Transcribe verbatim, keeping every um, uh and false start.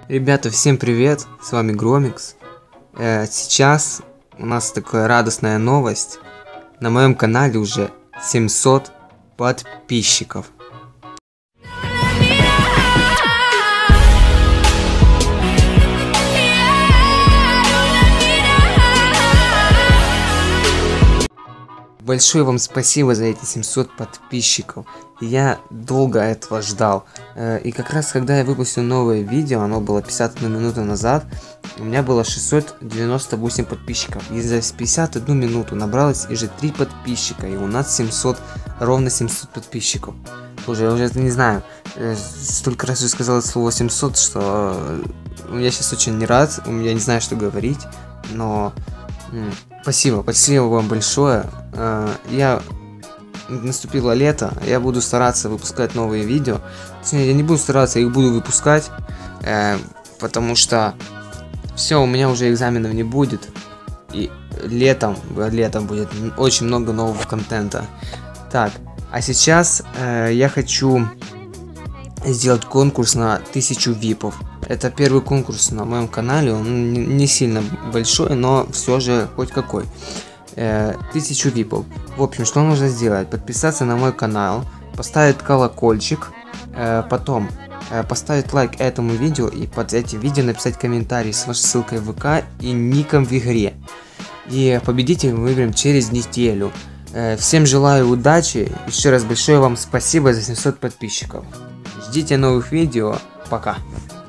Ребята, всем привет, с вами Громикс. Э, сейчас у нас такая радостная новость. На моем канале уже семьсот подписчиков. Большое вам спасибо за эти семьсот подписчиков. Я долго этого ждал. И как раз когда я выпустил новое видео, оно было пятьдесят одну минуту назад, у меня было шестьсот девяносто восемь подписчиков. И за пятьдесят одну минуту набралось уже три подписчика. И у нас семьсот, ровно семьсот подписчиков. Слушай, я уже не знаю, столько раз уже сказал это слово семьсот, что я сейчас очень не рад. Я не знаю, что говорить, но... Спасибо, спасибо вам большое. Я... Наступило лето, я буду стараться выпускать новые видео. Точнее, я не буду стараться, я их буду выпускать, э, потому что все, у меня уже экзаменов не будет. И летом, летом будет очень много нового контента. Так, а сейчас э, я хочу сделать конкурс на тысячу випов. Это первый конкурс на моем канале, он не сильно большой, но все же хоть какой. Тысячу випов. В общем, что нужно сделать? Подписаться на мой канал, поставить колокольчик, э, потом э, поставить лайк этому видео и под этим видео написать комментарий с вашей ссылкой в ВК и ником в игре. И победителя мы выберем через неделю. Э, всем желаю удачи. Еще раз большое вам спасибо за семьсот подписчиков. Ждите новых видео. Пока.